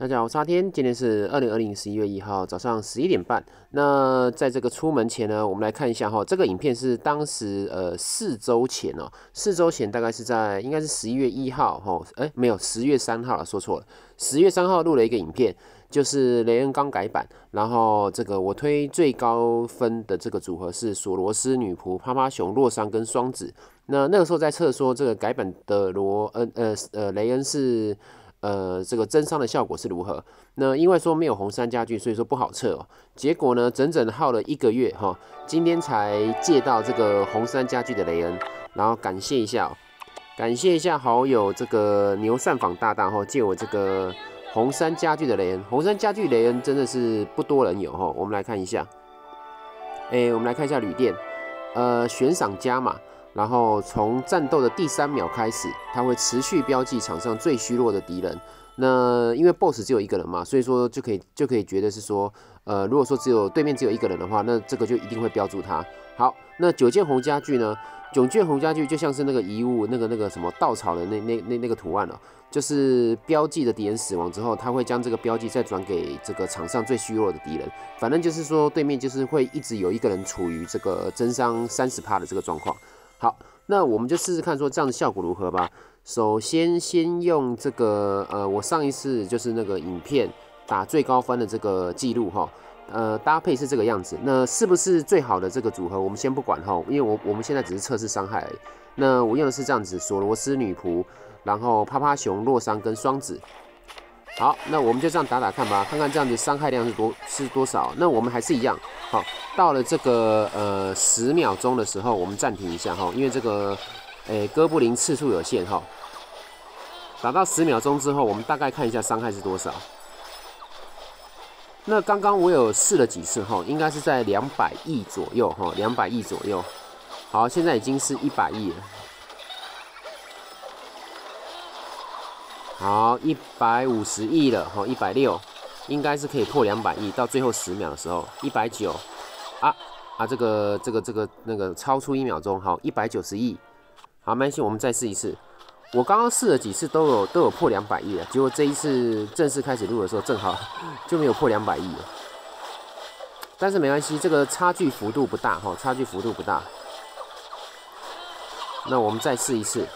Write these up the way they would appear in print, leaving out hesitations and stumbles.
大家好，我是阿天，今天是2020年11月1号早上11点半。那在这个出门前呢，我们来看一下哈，这个影片是当时4周前哦，4周前大概是在应该是11月1号哈，没有10月3号了，说错了，10月3号录了一个影片，就是雷恩刚改版，然后这个我推最高分的这个组合是索罗斯、女仆、趴趴熊、洛桑跟双子。那个时候在测说这个改版的雷恩是。这个增伤的效果是如何？那因为说没有红杉家具，所以说不好测哦。结果呢，整整耗了1个月哈，今天才借到这个红杉家具的雷恩，然后感谢一下哦，感谢一下好友这个牛善坊大大哈，借我这个红杉家具的雷恩。红杉家具雷恩真的是不多人有哈，我们来看一下，我们来看一下旅店，悬赏加码。然后从战斗的第3秒开始，它会持续标记场上最虚弱的敌人。那因为 BOSS 只有1个人嘛，所以说就可以觉得是说，如果说对面只有1个人的话，那这个就一定会标注它。好，那9件红家具呢？9件红家具就像是那个遗物，那个什么稻草的那个图案哦，就是标记的敌人死亡之后，它会将这个标记再转给这个场上最虚弱的敌人。反正就是说，对面就是会一直有1个人处于这个增伤30%的这个状况。好，那我们就试试看，说这样的效果如何吧。首先用这个我上一次就是那个影片打最高分的这个记录哈，搭配是这个样子。那是不是最好的这个组合，我们先不管哈，因为我们现在只是测试伤害而已。那我用的是这样子，索罗斯、女仆，然后趴趴熊、洛桑跟双子。好，那我们就这样打看吧，看看这样子伤害量是多少。那我们还是一样，好，到了这个10秒钟的时候，我们暂停一下哈，因为这个哥布林次数有限哈。打到10秒钟之后，我们大概看一下伤害是多少。那刚刚我有试了几次哈，应该是在200亿左右哈，200亿左右。好，现在已经是100亿了。好，150亿了，哈，160，应该是可以破200亿。到最后10秒的时候，190，这个那个超出1秒钟，好，190亿。好，没关系，我们再试一次。我刚刚试了几次都有破200亿了，结果这一次正式开始录的时候，正好就没有破200亿了。但是没关系，这个差距幅度不大，哈，差距幅度不大。那我们再试一次。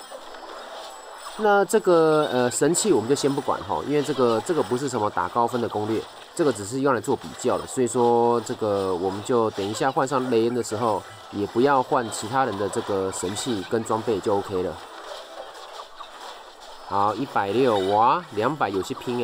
那这个神器我们就先不管哈，因为这个不是什么打高分的攻略，这个只是用来做比较的，所以说这个我们就等一下换上雷恩的时候，也不要换其他人的这个神器跟装备就 OK 了。好，160，哇，200有些拼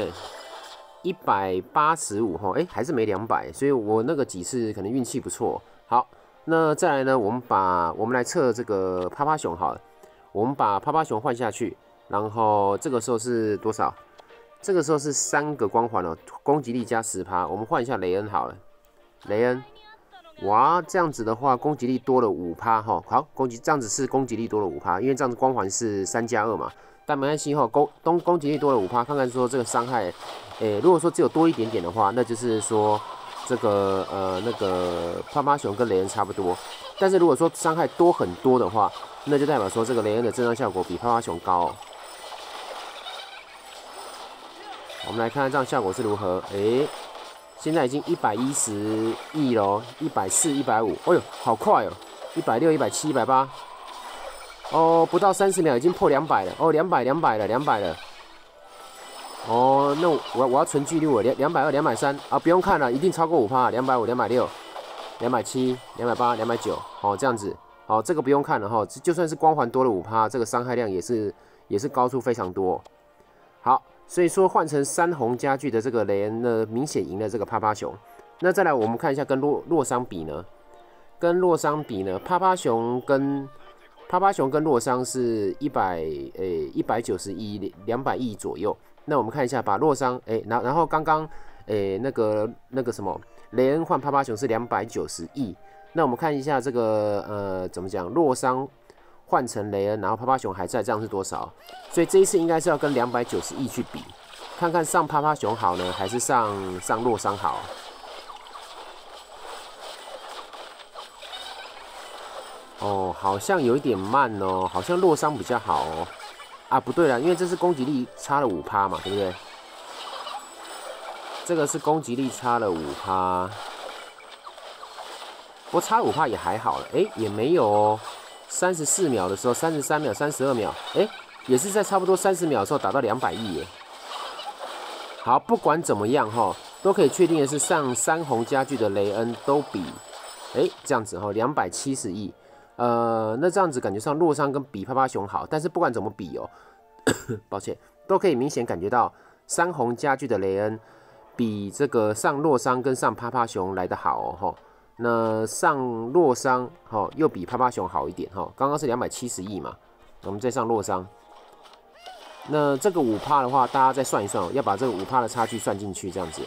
185哈，还是没200，所以我那个几次可能运气不错。好，那再来呢，我们来测这个趴趴熊好了，我们把趴趴熊换下去。然后这个时候是多少？这个时候是3个光环哦，攻击力加10%。我们换一下雷恩好了，雷恩，哇，这样子的话攻击力多了5%哈。好，这样子是攻击力多了5%，因为这样子光环是3+2嘛。但没关系哈，攻击力多了5%，看看说这个伤害，如果说只有多一点点的话，那就是说这个那个趴趴熊跟雷恩差不多。但是如果说伤害多很多的话，那就代表说这个雷恩的震伤效果比趴趴熊高哦。我们来看看这样效果是如何。现在已经110亿喽，140、150，哎呦，好快哦，160、170、180，哦，不到30秒已经破200了，哦，200了。哦，那我要存记录了，220、230啊，不用看了，一定超过5%，250、260、270、280、290，好，这样子，好，这个不用看了哈，就算是光环多了5%，这个伤害量也是高出非常多。好。所以说换成3红家具的这个雷恩呢，明显赢了这个趴趴熊。那再来我们看一下跟洛桑比呢，趴趴熊跟洛桑是190亿200亿左右。那我们看一下，把洛桑然后刚刚那个什么雷恩换趴趴熊是290亿。那我们看一下这个怎么讲，洛桑换成雷恩，然后趴趴熊还在，这样是多少？所以这一次应该是要跟290亿去比，看看上趴趴熊好呢，还是上洛桑好？哦，好像有一点慢哦，好像洛桑比较好哦。啊，不对了，因为这是攻击力差了5%嘛，对不对？ 这个是攻击力差了5%，不过差了5%也还好了，也没有哦。34秒的时候，33秒、32秒，也是在差不多30秒的时候打到200亿耶。好，不管怎么样哈，都可以确定的是，上3红家具的雷恩都比，这样子哈，270亿。那这样子感觉上洛桑跟比趴趴熊好，但是不管怎么比哦，抱歉，都可以明显感觉到3红家具的雷恩比这个上洛桑跟上趴趴熊来得好哦。那上洛桑又比趴趴熊好一点刚刚是270亿嘛，我们再上洛桑，那这个5%的话，大家再算一算要把这个5%的差距算进去，这样子。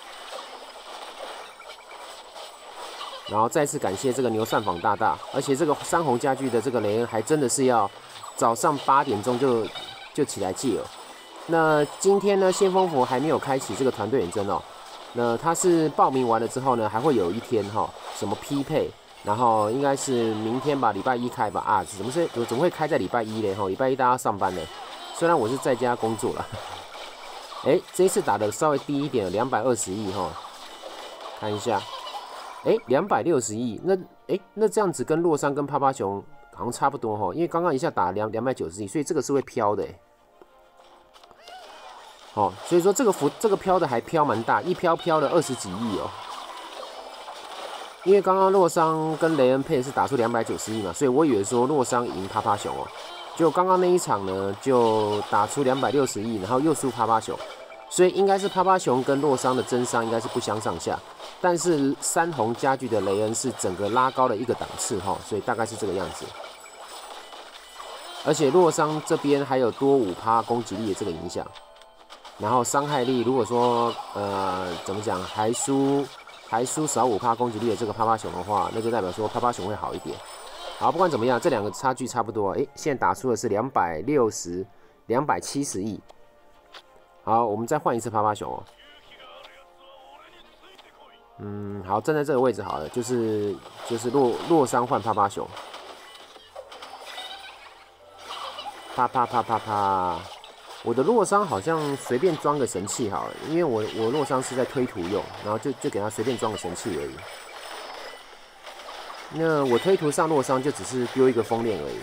然后再次感谢这个牛善坊大大，而且这个3红家具的这个雷恩还真的是要早上8点钟就起来借哦。那今天呢，先锋服还没有开启这个团队远征哦。那他是报名完了之后呢，还会有一天什么匹配，然后应该是明天吧，礼拜1开吧啊，怎么会开在礼拜1嘞？礼拜1大家上班呢，虽然我是在家工作了。这一次打的稍微低一点，220亿看一下，260亿，那这样子跟洛桑跟趴趴熊好像差不多因为刚刚一下打290亿，所以这个是会飘的所以说这个飘的还飘蛮大，一飘了20几亿哦。因为刚刚洛桑跟雷恩配是打出290亿嘛，所以我以为说洛桑赢趴趴熊就刚刚那一场呢，就打出260亿，然后又输趴趴熊，所以应该是趴趴熊跟洛桑的真伤应该是不相上下。但是3红家具的雷恩是整个拉高了一个档次所以大概是这个样子。而且洛桑这边还有多5%攻击力的这个影响。然后伤害力，如果说怎么讲，还输少5%攻击力的这个趴趴熊的话，那就代表说趴趴熊会好一点。好，不管怎么样，这两个差距差不多。现在打出的是270亿。好，我们再换一次趴趴熊好，站在这个位置好了，就是洛桑换趴趴熊，啪。我的洛桑好像随便装个神器好了，因为我洛桑是在推图用，然后就给他随便装个神器而已。那我推图上洛桑就只是丢一个风链而已。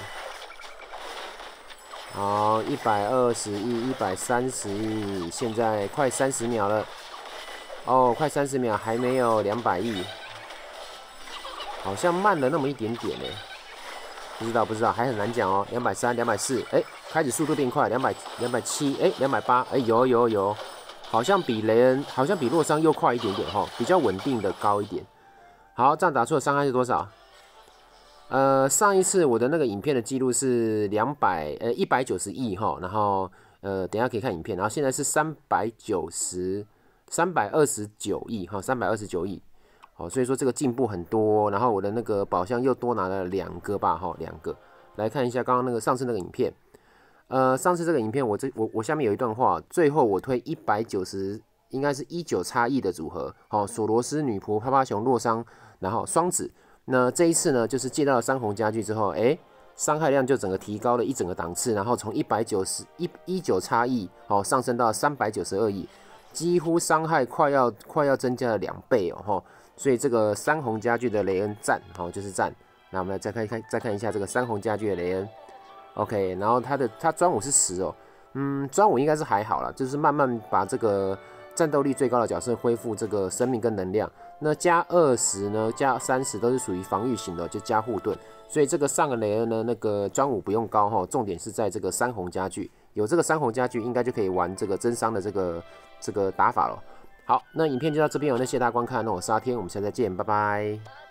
好，120亿、130亿，现在快30秒了。快30秒还没有200亿，好像慢了那么一点点不知道，还很难讲230、240，开始速度变快，270，280，有，好像比洛桑又快一点点比较稳定的高一点。好，这样打出的伤害是多少？上一次我的那个影片的记录是190亿然后等一下可以看影片，然后现在是329亿329亿。所以说这个进步很多，然后我的那个宝箱又多拿了2个吧2个。来看一下刚刚上次那个影片，上次这个影片我下面有一段话，最后我推190，应该是19亿的组合，索罗斯、女仆、趴趴熊、洛桑，然后双子。那这一次呢，就是借到了3红家具之后，伤害量就整个提高了一整个档次，然后从19亿上升到392亿，几乎伤害快要增加了2倍所以这个3红家具的雷恩赞就是赞。那我们来再看一下这个3红家具的雷恩 ，OK， 然后他专武是10专武应该是还好啦，就是慢慢把这个战斗力最高的角色恢复这个生命跟能量。那加20呢，加30都是属于防御型的，就加护盾。所以这个上个雷恩呢，那个专武不用高重点是在这个3红家具，有这个3红家具应该就可以玩这个真伤的这个打法了。好，那影片就到这边那谢谢大家观看，那我是阿天，我们下次再见，拜拜。